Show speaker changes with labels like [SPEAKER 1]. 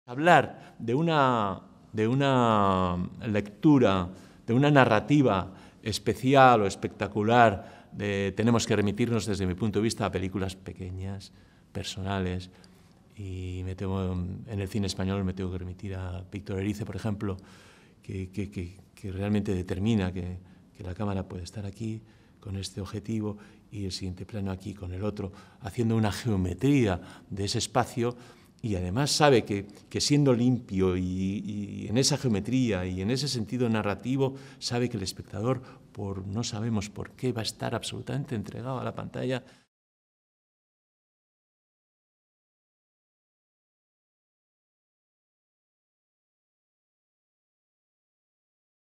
[SPEAKER 1] Hablar de una lectura, de una narrativa especial o espectacular, tenemos que remitirnos, desde mi punto de vista, a películas pequeñas, personales, y en el cine español me tengo que remitir a Víctor Erice, por ejemplo, que realmente determina que la cámara puede estar aquí con este objetivo y el siguiente plano aquí con el otro, haciendo una geometría de ese espacio, y además sabe que siendo limpio y en esa geometría y en ese sentido narrativo, sabe que el espectador, no sabemos por qué, va a estar absolutamente entregado a la pantalla.